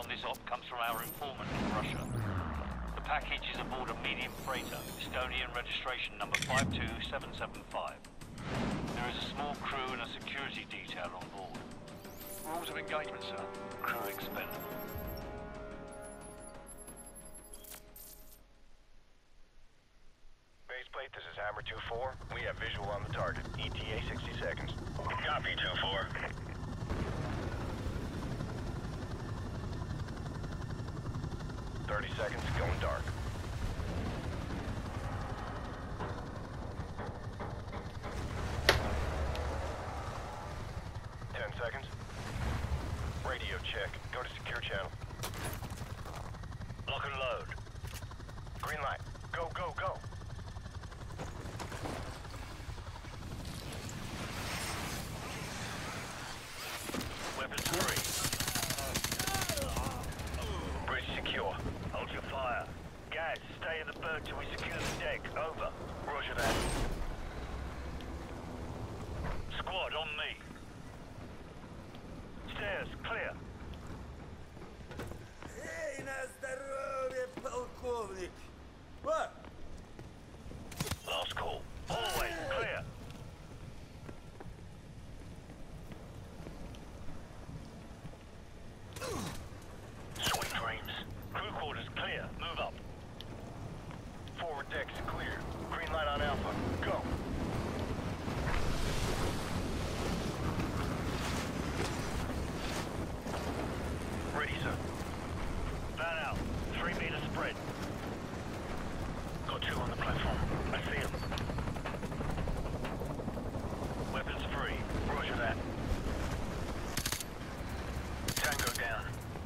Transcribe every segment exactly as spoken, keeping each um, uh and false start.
on this op comes from our informant in Russia. The package is aboard a medium freighter, Estonian registration number five two seven seven five. There is a small crew and a security detail on board. Rules of engagement, sir. Crew expendable. Baseplate, this is Hammer two four. We have visual on the target. E T A sixty seconds. Copy, two four. thirty seconds, going dark. ten seconds. Radio check. Go to secure channel. Lock and load. Green light. Go, go, go. Weapons free. Bridge secure. Hold your fire. Guys, stay in the bird till we secure the deck. Over. Roger that. Squad on me. Stairs clear. Эй, на здоровье, полковник! What? Last call. Always clear. Sweet dreams. Crew quarters clear. Move up. Forward deck's clear. Green light on Alpha. Go. Ready, sir. Van out. Three meter spread. Got two on the platform. I see them. Weapons free. Roger that. Tango down.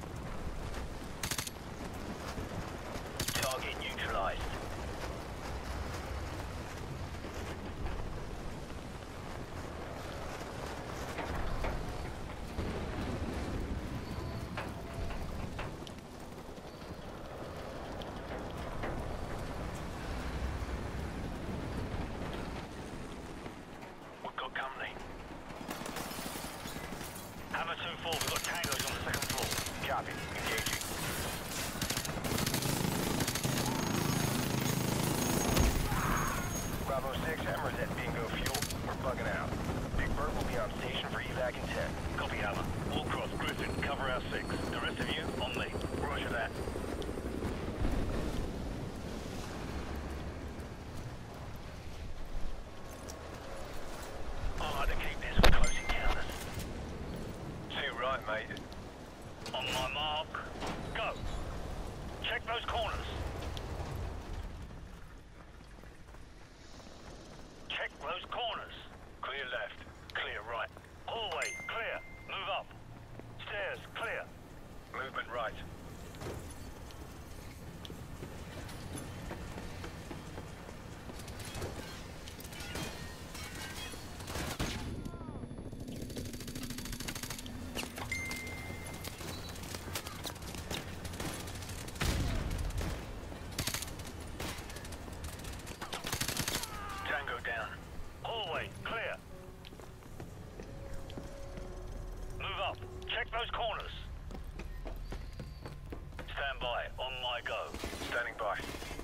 Target neutralized. We've got company. Hammer two four, we've got tangos on the second floor. Copy. Engaging. Bravo six, Hammer's at bingo fuel. We're bugging out. Big Bird will be on station for evac in ten. Copy, Hammer. Wallcross, Griffin, cover our six. The rest of you, on me. Roger that. I like to keep this for close encounters. Too right, mate. On my mark, go. Check those corners. Check those corners. Clear left. Clear right. Hallway, clear. Move up. Stairs, clear. Movement right. Tango down. Hallway, clear. Move up. Check those corners. Stand by. On my go. Standing by.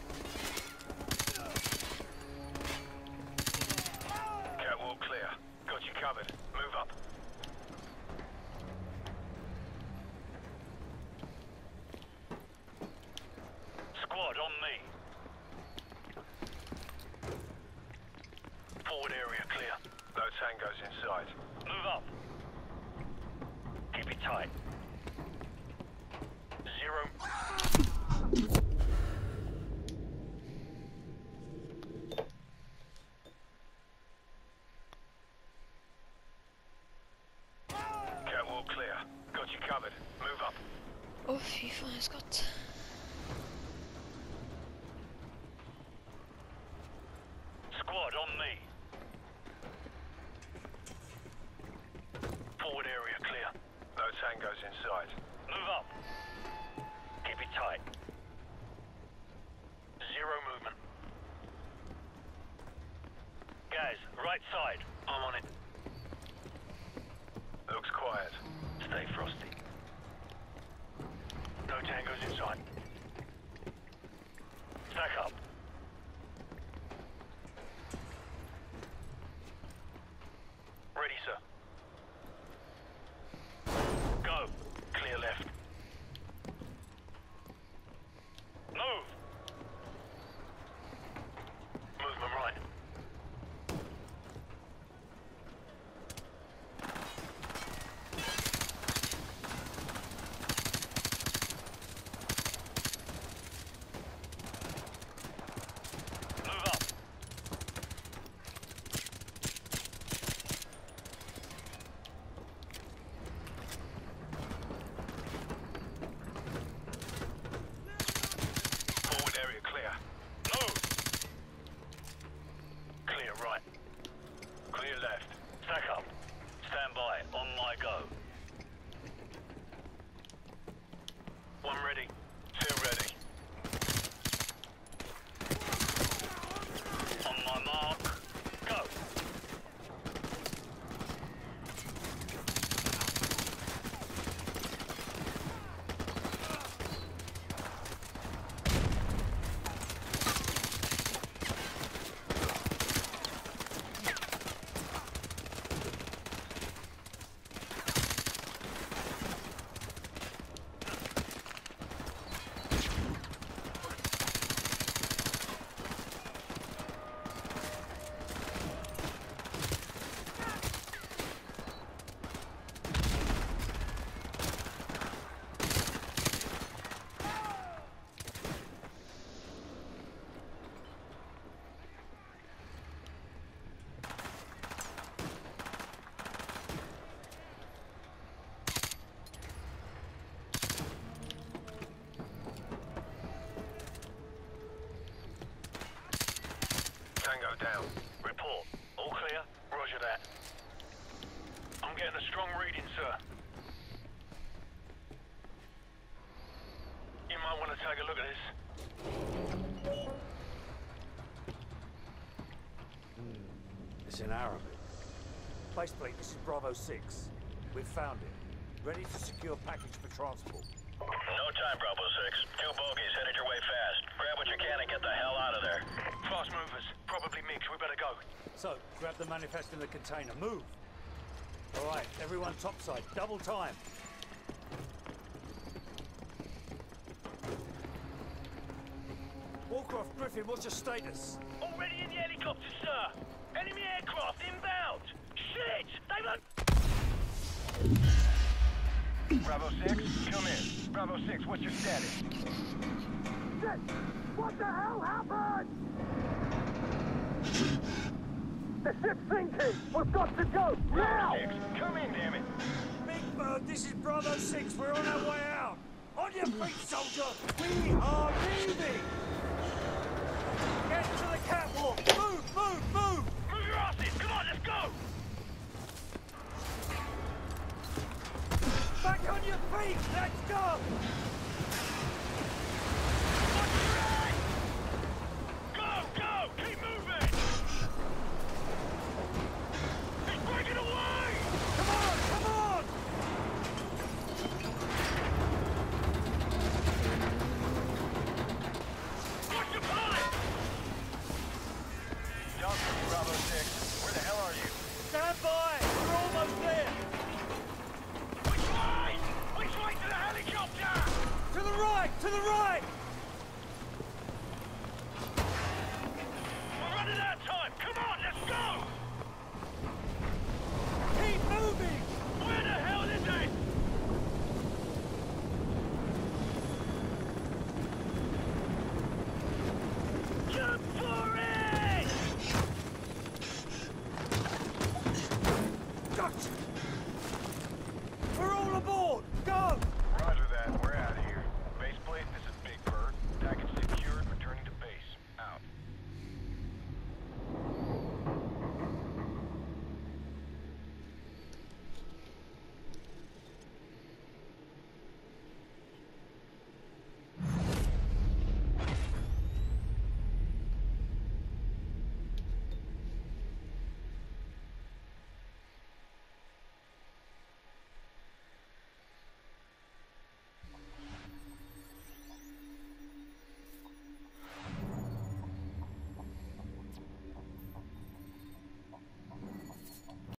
Catwalk clear. Got you covered. Move up. Squad on me. Forward area clear. No tangos inside. Move up. Keep it tight. Zero. Catwalk clear. Got you covered. Move up. Åh, fy faen, jeg skatt. Squad on me. Forward area clear. No tangos inside. Move up. Keep it tight. Zero movement. Guys, right side. I'm on it. Looks quiet. Stay frosty. No tangos inside. Stack up. Ready, sir. Go. Clear left. Move! Movement right. Move up. Forward area clear. Move! Clear right. Clear left. Stack up. Stand by. On my go. One ready. Two ready. On my mark. Go. Tango down. Report. All clear? Roger that. I'm getting a strong reading, sir. You might want to take a look at this. It's in Arabic. Faceplate, this is Bravo six. We've found it. Ready to secure package for transport. No time, Bravo six. Two bogies headed your way fast. Grab what you can and get the hell out of there. Fast movers. Probably mixed. We better go. So, grab the manifest in the container. Move! All right, everyone topside. Double time. Warcraft, Griffin, what's your status? Already in the helicopter, sir. Enemy aircraft inbound. Shit! They run... Bravo six, come in. Bravo six, what's your status? Shit! What the hell happened? The ship's sinking! We've got to go! Bravo six, come in, damn it! Big Bird, this is Bravo six. We're on our way out. On your feet, soldier! We are leaving! Get to the catwalk! Move, move, move! Move your asses! Come on, let's go! Back on your feet! Let's go! Watch your head! Go, go! Keep moving! He's breaking away! Come on, come on! Watch the pilot! Johnson, Bravo six. Where the hell are you? Stand by! We're almost there! Which way? Which way to the helicopter? To the right! To the right!